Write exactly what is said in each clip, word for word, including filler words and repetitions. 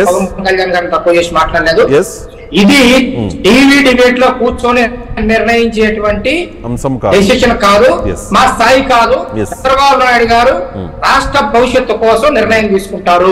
పవన్ కళ్యాణ్ గారిని తక్కువ చేసి మాట్లాడలేదు. ఇది టీవీ డిబేట్ లో కూర్చొని నిర్ణయించేటువంటి డెసిషన్ కాదు, మా స్థాయి కాదు. చంద్రబాబు నాయుడు గారు రాష్ట్ర భవిష్యత్తు కోసం నిర్ణయం తీసుకుంటారు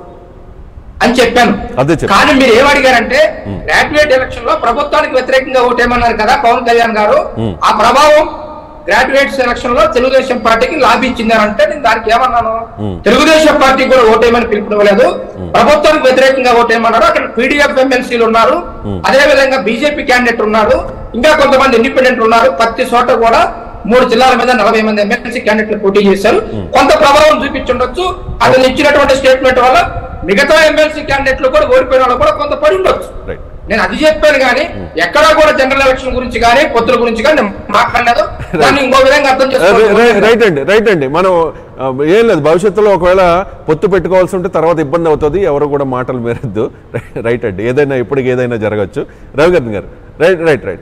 అని చెప్పాను. కానీ మీరు ఏమడిగారంటే గ్రాడ్యుయేట్ ఎలక్షన్ లో ప్రభుత్వానికి వ్యతిరేకంగా ఓటేమన్నారు కదా పవన్ కళ్యాణ్ గారు, ఆ ప్రభావం గ్రాడ్యుయేట్స్ ఎలక్షన్ లో తెలుగుదేశం పార్టీకి లాభి ఇచ్చిందంటే నేను దానికి ఏమన్నాను, తెలుగుదేశం పార్టీ కూడా ఓటేయమని పిలుపునివ్వలేదు, ప్రభుత్వానికి వ్యతిరేకంగా ఓటేయమన్నారు. అక్కడ పీడీఎఫ్ ఎమ్మెల్సీలు ఉన్నారు, అదే విధంగా బీజేపీ క్యాండిడేట్ ఉన్నారు, ఇంకా కొంతమంది ఇండిపెండెంట్ ఉన్నారు. ప్రతి చోట కూడా మూడు జిల్లాల మీద నలభై మంది ఎమ్మెల్సీ క్యాండిడేట్లు పోటీ చేశారు. కొంత ప్రభావం చూపించుండొచ్చు. అతను ఇచ్చినటువంటి స్టేట్మెంట్ వల్ల మిగతా ఎమ్మెల్సీ క్యాండిడేట్లు కూడా ఓడిపోయిన వాళ్ళు కూడా కొంత పడి ఉండొచ్చు. నేను అది చెప్పాను కానీ ఎక్కడా కూడా జనరల్ ఎలక్షన్ గురించి కానీ పొత్తుల గురించి కానీ మాట్లాడలేదు. దాన్ని ఇంకో విధంగా అర్థం చేసుకోవాలి. రైట్ అండి రైట్ అండి మనం ఏం లేదు, భవిష్యత్తులో ఒకవేళ పొత్తు పెట్టుకోవాల్సి ఉంటే తర్వాత ఇబ్బంది అవుతుంది, ఎవరు కూడా మాటలు మేరద్దు. రైట్ అండి, ఏదైనా ఇప్పటికి ఏదైనా జరగచ్చు. రవికరణ్ గారు రైట్ రైట్ రైట్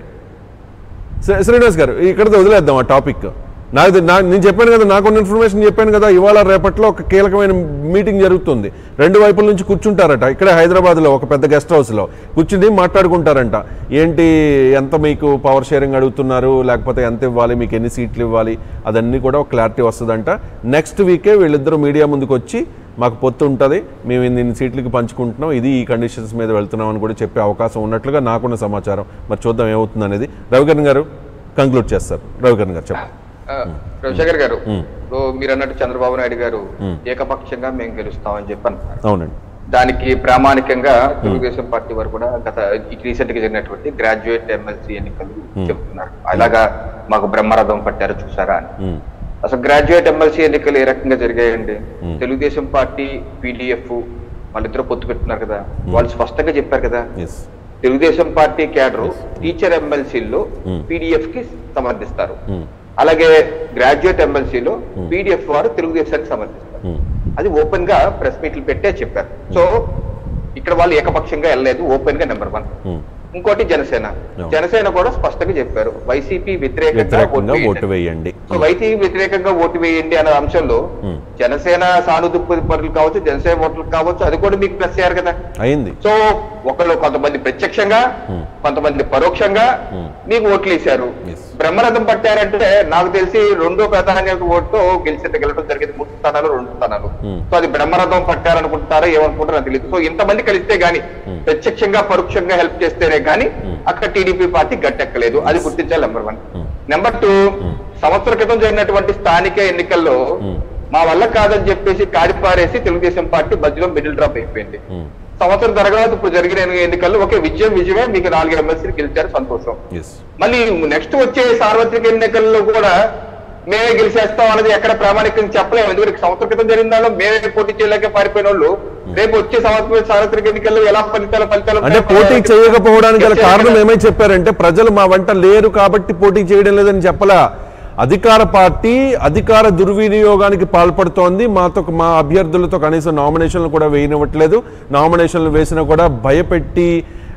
శ్రీనివాస్ గారు ఇక్కడితో వదిలేద్దాం ఆ టాపిక్. నాకు నా నేను చెప్పాను కదా, నాకున్న ఇన్ఫర్మేషన్ చెప్పాను కదా, ఇవాళ రేపట్లో ఒక కీలకమైన మీటింగ్ జరుగుతుంది. రెండు వైపుల నుంచి కూర్చుంటారట ఇక్కడ హైదరాబాద్లో ఒక పెద్ద గెస్ట్ హౌస్లో కూర్చుని మాట్లాడుకుంటారంట. ఏంటి ఎంత మీకు పవర్ షేరింగ్ అడుగుతున్నారు, లేకపోతే ఎంత ఇవ్వాలి, మీకు ఎన్ని సీట్లు ఇవ్వాలి, అదన్నీ కూడా ఒక క్లారిటీ వస్తుందంట. నెక్స్ట్ వీకే వీళ్ళిద్దరూ మీడియా ముందుకు వచ్చి మాకు పొత్తు ఉంటుంది, మేము ఇన్ని సీట్లకి పంచుకుంటున్నాం, ఇది ఈ కండిషన్స్ మీద వెళ్తున్నాం అని కూడా చెప్పే అవకాశం ఉన్నట్లుగా నాకున్న సమాచారం. మరి చూద్దాం ఏమవుతుంది అనేది. రవికరణ్ గారు కంక్లూడ్ చేస్తారు. రవికరణ్ గారు చెప్పండి. రవిశేఖర్ గారు, మీరు అన్నట్టు చంద్రబాబు నాయుడు గారు ఏకపక్షంగా మేము గెలుస్తామని చెప్పాను. అవునండి. దానికి ప్రామాణికంగా తెలుగుదేశం పార్టీ వారు కూడా గత రీసెంట్ గా జరిగినటువంటి గ్రాడ్యుయేట్ ఎమ్మెల్సీ ఎన్నికలు చెప్తున్నారు. అలాగా మాకు బ్రహ్మరథం పట్టారు చూసారా అని. అసలు గ్రాడ్యుయేట్ ఎమ్మెల్సీ ఎన్నికలు ఏ రకంగా జరిగాయండి? తెలుగుదేశం పార్టీ పీడిఎఫ్ వాళ్ళిద్దరూ పొత్తు పెట్టున్నారు కదా, వాళ్ళు స్పష్టంగా చెప్పారు కదా, తెలుగుదేశం పార్టీ క్యాడర్ టీచర్ ఎమ్మెల్సీల్లో పీడిఎఫ్ కి సమర్థిస్తారు, అలాగే గ్రాడ్యుయేట్ ఎమ్మెల్సీలో పీడిఎఫ్ వారు తెలుగుదేశానికి సమర్థిస్తారు. అది ఓపెన్ గా ప్రెస్ మీట్లు పెట్టే చెప్పారు. సో ఇక్కడ వాళ్ళు ఏకపక్షంగా వెళ్ళలేదు, ఓపెన్ గా నెంబర్ వన్. ఇంకోటి జనసేన జనసేన కూడా స్పష్టంగా చెప్పారు వైసీపీ వ్యతిరేకంగా ఓటు వేయండి. సో వైసీపీ వ్యతిరేకంగా ఓటు వేయండి అనే అంశంలో జనసేన సానుభూతి పరులు కావచ్చు, జనసేన ఓటర్లు కావచ్చు, అది కూడా మీకు ప్లస్ అయ్యారు కదా అయింది. సో ఒకళ్ళు కొంతమంది ప్రత్యక్షంగా కొంతమంది పరోక్షంగా మీకు ఓట్లు వేశారు. బ్రహ్మరథం పట్టారంటే నాకు తెలిసి రెండో ప్రధానంగా ఓటుతో గెలిచి గెలవడం జరిగింది, మూడు స్థానాలు రెండు స్థానాలు. సో అది బ్రహ్మరథం పట్టారనుకుంటారో ఏమనుకుంటారో నాకు తెలియదు. సో ఇంతమంది కలిస్తే గానీ ప్రత్యక్షంగా పరోక్షంగా హెల్ప్ చేస్తేనే కానీ అక్కడ టీడీపీ పార్టీ గట్టెక్కలేదు, అది గుర్తించాలి నెంబర్ వన్. నెంబర్ టూ, సంవత్సర క్రితం జరిగినటువంటి స్థానిక ఎన్నికల్లో మా వల్ల కాదని చెప్పేసి కాడిపారేసి తెలుగుదేశం పార్టీ మధ్యలో మిడిల్ డ్రాప్ అయిపోయింది. సంవత్సరం తర్వాత ఇప్పుడు జరిగిన ఎన్నికల్లో ఒకే విజయం విజయమే, మీకు నాలుగు ఎమ్మెల్సీలు గెలిచారు, సంతోషం. మళ్ళీ నెక్స్ట్ వచ్చే సార్వత్రిక ఎన్నికల్లో కూడా మేమే గెలిచేస్తాం అనేది ఎక్కడ ప్రామాణికంగా చెప్పలేము. ఎందుకంటే సంవత్సరం క్రితం జరిగిన దానిలో మేమే పోటీ చేయలేక పారిపోయిన వాళ్ళు రేపు వచ్చే సంవత్సరం సార్వత్రిక ఎన్నికల్లో ఎలా ఫలితాలు ఫలితాలు అంటే పోటీ చేయకపోవడానికి గల కారణం ఏమై చెప్పారంటే ప్రజలు మా వెంట లేరు కాబట్టి పోటీ చేయడం లేదని చెప్పలా, అధికార పార్టీ అధికార దుర్వినియోగానికి పాల్పడుతోంది, మాతో మా అభ్యర్థులతో కనీసం నామినేషన్లు కూడా వేయనివ్వట్లేదు, నామినేషన్లు వేసినా కూడా భయపెట్టి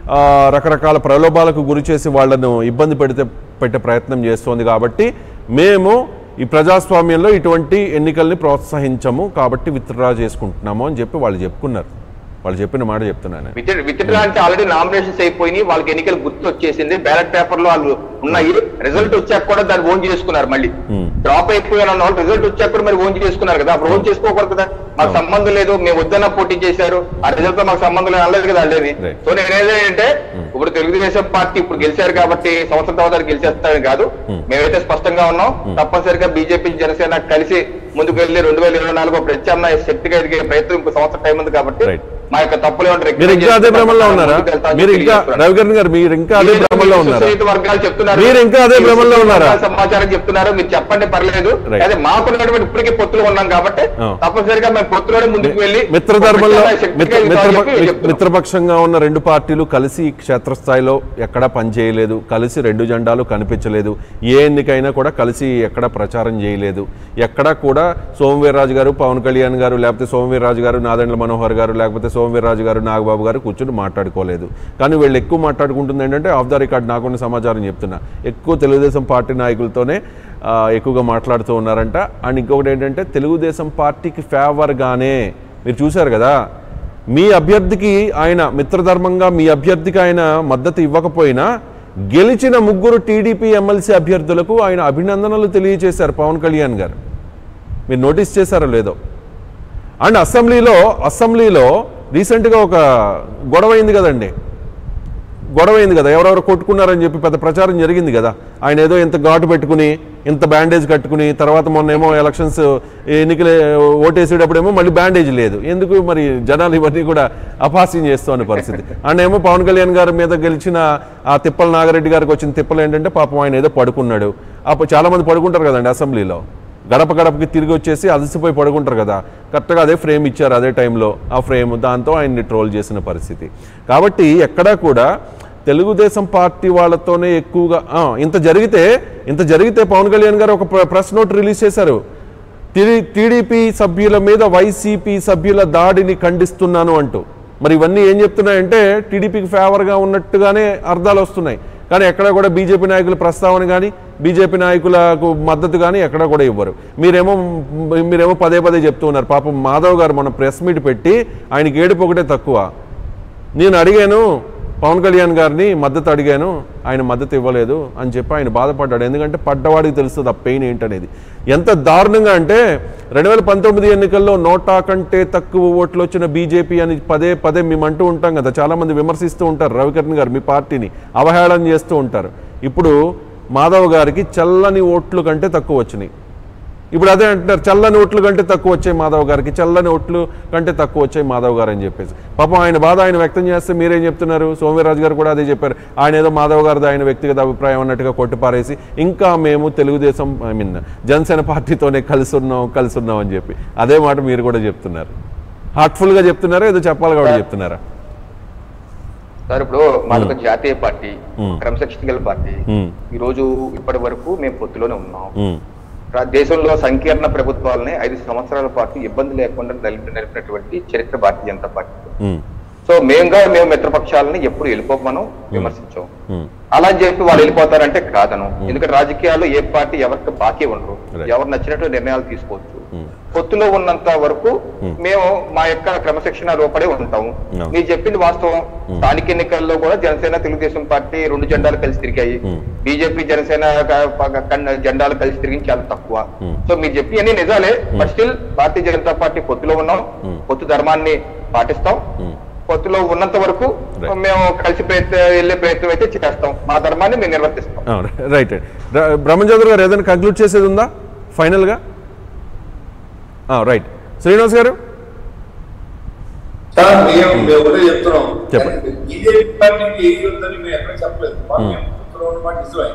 రకరకాల ప్రలోభాలకు గురి చేసి వాళ్లను ఇబ్బంది పెడితే పెట్టే ప్రయత్నం చేస్తోంది. కాబట్టి మేము ఈ ప్రజాస్వామ్యంలో ఇటువంటి ఎన్నికల్ని ప్రోత్సహించము కాబట్టి విత్డ్రా చేసుకుంటున్నాము అని చెప్పి వాళ్ళు చెప్పుకున్నారు. వాళ్ళు చెప్పిన మాట చెప్తున్నాను. విత్డ్రా అంటే ఆల్రెడీ నామినేషన్స్ అయిపోయినాయి, వాళ్ళకి ఎన్నికలు గుర్తు వచ్చేసింది, బ్యాలెట్ పేపర్ లో వాళ్ళు ఉన్నాయి, రిజల్ట్ వచ్చాక కూడా దాన్ని ఓన్ చేసుకున్నారు. మళ్ళీ డ్రాప్ అయిపోయిన వాళ్ళు రిజల్ట్ వచ్చాక కూడా మరి ఓన్ చేసుకున్నారు కదా, అప్పుడు ఓన్ చేసుకోకూడదు కదా, మాకు సంబంధం లేదు, మేము వద్దన్న పోటీ చేశారు, ఆ రిజల్ట్ తో మాకు సంబంధం లేదు అనలేదు కదా వాళ్ళేది. సో నేనేదంటే ఇప్పుడు తెలుగుదేశం పార్టీ ఇప్పుడు గెలిచారు కాబట్టి సంవత్సరం తర్వాత గెలిచేస్తారని కాదు, మేమైతే స్పష్టంగా ఉన్నాం, తప్పనిసరిగా బీజేపీ జనసేన కలిసి ముందుకు వెళ్ళి రెండు వేల ఇరవై నాలుగు ప్రత్యామ్నాయ శక్తిగా ఎదిగే ప్రయత్నం ఇంకో సంవత్సరం టైం ఉంది కాబట్టి మా యొక్క తప్పులు మీరు ఇంకా అదే భ్రమంలో ఉన్నారా? మీరు ఇంకా రవికరణ్ గారు మీరు ఇంకా అదే భ్రమంలో ఉన్నారా? వర్గాలు చెప్తున్నారు మీరు ఇంకా అదే భ్రమంలో ఉన్నారా? సమాచారం చెప్తున్నారు, మీరు చెప్పండి పర్లేదు. అదే మాకున్నటువంటి ఇప్పటికే పొత్తులు ఉన్నాం కాబట్టి తప్పనిసరిగా మేము పొత్తులోనే ముందుకు వెళ్ళి మిత్రధర్మంలో మిత్రపక్షంగా ఉన్న రెండు పార్టీలు కలిసి క్షేత్రస్థాయిలో ఎక్కడా పనిచేయలేదు, కలిసి రెండు జెండాలు కనిపించలేదు, ఏ ఎన్నికైనా కూడా కలిసి ఎక్కడ ప్రచారం చేయలేదు, ఎక్కడా కూడా సోమవీర్రాజు గారు పవన్ కళ్యాణ్ గారు లేకపోతే సోమవీర్రాజు గారు నాదెండ్ల మనోహర్ గారు లేకపోతే సోమవీర్రాజు గారు నాగబాబు గారు కూర్చొని మాట్లాడుకోలేదు. కానీ వీళ్ళు ఎక్కువ మాట్లాడుకుంటుంది ఏంటంటే ఆఫ్ ద రికార్డ్ నాకున్న సమాచారం చెప్తున్నా, ఎక్కువ తెలుగుదేశం పార్టీ నాయకులతోనే ఎక్కువగా మాట్లాడుతూ ఉన్నారంట. అండ్ ఇంకొకటి ఏంటంటే తెలుగుదేశం పార్టీకి ఫేవర్గానే మీరు చూశారు కదా మీ అభ్యర్థికి ఆయన మిత్రధర్మంగా మీ అభ్యర్థికి ఆయన మద్దతు ఇవ్వకపోయినా గెలిచిన ముగ్గురు టీడీపీ ఎమ్మెల్సీ అభ్యర్థులకు ఆయన అభినందనలు తెలియజేశారు పవన్ కళ్యాణ్ గారు. మీరు నోటీస్ చేశారో లేదో. అండ్ అసెంబ్లీలో అసెంబ్లీలో రీసెంట్గా ఒక గొడవ అయింది కదండి, గొడవ అయింది కదా, ఎవరెవరు కొట్టుకున్నారని చెప్పి పెద్ద ప్రచారం జరిగింది కదా. ఆయన ఏదో ఇంత ఘాటు పెట్టుకుని ఇంత బ్యాండేజ్ కట్టుకుని, తర్వాత మొన్నేమో ఎలక్షన్స్ ఎన్నికలు ఓటేసేటప్పుడేమో మళ్ళీ బ్యాండేజ్ లేదు. ఎందుకు మరి జనాలు ఇవన్నీ కూడా అపహాస్యం చేస్తున్న పరిస్థితి. అండ్ ఏమో పవన్ కళ్యాణ్ గారి మీద గెలిచిన ఆ తిప్పల నాగిరెడ్డి గారికి వచ్చిన తిప్పలు ఏంటంటే పాపం ఆయన ఏదో పడుకున్నాడు. అప్పుడు చాలామంది పడుకుంటారు కదండి అసెంబ్లీలో, గడప గడపకి తిరిగి వచ్చేసి అలసిపోయి పడుకుంటారు కదా. కరెక్ట్గా అదే ఫ్రేమ్ ఇచ్చారు అదే టైంలో, ఆ ఫ్రేమ్ దాంతో ఆయన్ని ట్రోల్ చేసిన పరిస్థితి. కాబట్టి ఎక్కడా కూడా తెలుగుదేశం పార్టీ వాళ్ళతోనే ఎక్కువగా ఇంత జరిగితే ఇంత జరిగితే పవన్ కళ్యాణ్ గారు ఒక ప్రెస్ నోట్ రిలీజ్ చేశారు. టీడీపీ సభ్యుల మీద వైసీపీ సభ్యుల దాడిని ఖండిస్తున్నాను అంటూ. మరి ఇవన్నీ ఏం చెప్తున్నాయంటే టీడీపీకి ఫేవర్గా ఉన్నట్టుగానే అర్థాలు వస్తున్నాయి. కానీ ఎక్కడ కూడా బీజేపీ నాయకుల ప్రస్తావన కానీ బీజేపీ నాయకులకు మద్దతు కానీ ఎక్కడా కూడా ఇవ్వరు. మీరేమో మీరేమో పదే పదే చెప్తూ ఉన్నారు. పాపం మాధవ్ గారు మొన్న ప్రెస్ మీట్ పెట్టి ఆయనకి ఏడుపు ఒకటే తక్కువ. నేను అడిగాను పవన్ కళ్యాణ్ గారిని మద్దతు అడిగాను, ఆయన మద్దతు ఇవ్వలేదు అని చెప్పి ఆయన బాధపడ్డాడు. ఎందుకంటే పడ్డవాడికి తెలుస్తుంది ఆ పెయిన్ ఏంటనేది. ఎంత దారుణంగా అంటే రెండు వేల పంతొమ్మిది ఎన్నికల్లో నోటా కంటే తక్కువ ఓట్లు వచ్చిన బీజేపీ అని పదే పదే మేము అంటూ ఉంటాం కదా. చాలామంది విమర్శిస్తూ ఉంటారు రవికిరణ్ గారు మీ పార్టీని అవహేళన చేస్తూ ఉంటారు. ఇప్పుడు మాధవ్ గారికి చల్లని ఓట్లు కంటే తక్కువ వచ్చినాయి. ఇప్పుడు అదే అంటున్నారు చల్లని ఓట్లు కంటే తక్కువ వచ్చాయి మాధవ్ గారికి, చల్లని ఓట్లు కంటే తక్కువ వచ్చాయి మాధవ్ గారు అని చెప్పేసి. పాపం ఆయన బాధ ఆయన వ్యక్తం చేస్తే మీరేం చెప్తున్నారు? సోమవీర్రాజు గారు కూడా అదే చెప్పారు. ఆయన ఏదో మాధవ్ గారిది ఆయన వ్యక్తిగత అభిప్రాయం అన్నట్టుగా కొట్టిపారేసి ఇంకా మేము తెలుగుదేశం ఐ మీన్ జనసేన పార్టీతోనే కలిసి ఉన్నాం కలిసి ఉన్నాం అని చెప్పి అదే మాట మీరు కూడా చెప్తున్నారు. హార్ట్ఫుల్గా చెప్తున్నారా ఏదో చెప్పాలి కాబట్టి చెప్తున్నారా? సార్ ఇప్పుడు మాది జాతీయ పార్టీ, క్రమశిక్షణ గల పార్టీ. ఈ రోజు ఇప్పటి వరకు మేము పొత్తులోనే ఉన్నాం. దేశంలో సంకీర్ణ ప్రభుత్వాలని ఐదు సంవత్సరాల పాటు ఇబ్బంది లేకుండా నడిపినటువంటి చరిత్ర భారతీయ జనతా పార్టీ. సో మేముగా మేము మిత్రపక్షాలని ఎప్పుడు వెళ్ళిపోమను విమర్శించాం. అలా చెప్పి వాళ్ళు వెళ్ళిపోతారంటే కాదను. ఎందుకంటే రాజకీయాల్లో ఏ పార్టీ ఎవరికి బాకీ ఉండరు, ఎవరు నచ్చినట్టు నిర్ణయాలు తీసుకోవచ్చు. పొత్తులో ఉన్నంత వరకు మేము మా యొక్క క్రమశిక్షణ రూపడే ఉంటాము. మీరు చెప్పింది వాస్తవం. స్థానిక ఎన్నికల్లో కూడా జనసేన తెలుగుదేశం పార్టీ రెండు జెండాలు కలిసి తిరిగాయి. బీజేపీ జనసేన జెండాలు కలిసి తిరిగి చాలా తక్కువ. సో మీరు చెప్పి అన్ని నిజాలే. But still Bharatiya Janata party పొత్తులో ఉన్నాం, పొత్తు ధర్మాన్ని పాటిస్తాం. పొత్తులో ఉన్నంత వరకు మేము కలిసి ప్రయత్నం వెళ్ళే ప్రయత్నం అయితే చేస్తాం. మా ధర్మాన్ని మేము నిర్వర్తిస్తాం. రైట్. బ్రహ్మచంద్ర గారు ఏదైనా కంక్లూడ్ చేసేది ఉందా ఫైనల్ గా? రైట్. శ్రీనివాస్ గారు చెప్పండి.